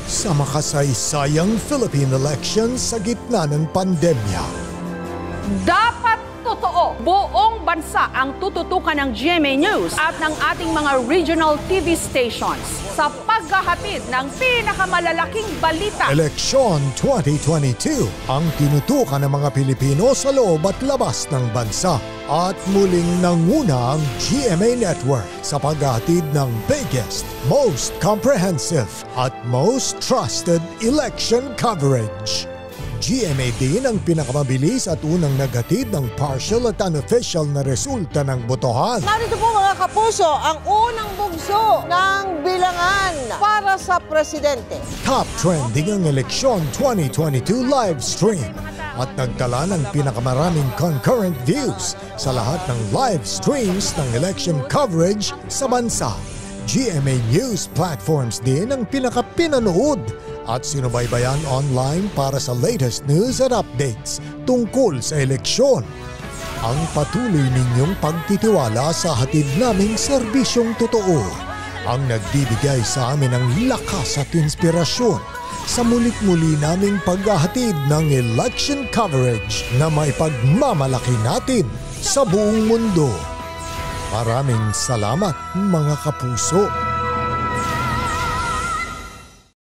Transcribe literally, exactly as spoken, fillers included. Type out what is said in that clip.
sa makasaysayang Philippine election sa gitna ng pandemya. Dapat totoo. Buong bansa ang tututukan ng G M A News at ng ating mga regional T V stations sa paghahatid ng pinakamalalaking balita. Eleksyon twenty twenty-two, ang tinutukan ng mga Pilipino sa loob at labas ng bansa. At muling nanguna ang G M A Network sa paghahatid ng biggest, most comprehensive at most trusted election coverage. G M A din ang pinakamabilis at unang naghatid ng partial at unofficial na resulta ng botohan. Narito po mga kapuso ang unang bugso ng bilangan para sa presidente. Top trending ang Eleksyon twenty twenty-two live stream at nagtala ng pinakamaraming concurrent views sa lahat ng live streams ng election coverage sa bansa. G M A News platforms din ang pinakapinanood at sinubaybayan online para sa latest news at updates tungkol sa eleksyon. Ang patuloy ninyong pagtitiwala sa hatid naming serbisyong totoo ang nagbibigay sa amin ng lakas at inspirasyon sa mulit-muli naming paghahatid ng election coverage na may pagmamalaki natin sa buong mundo. Maraming salamat mga kapuso.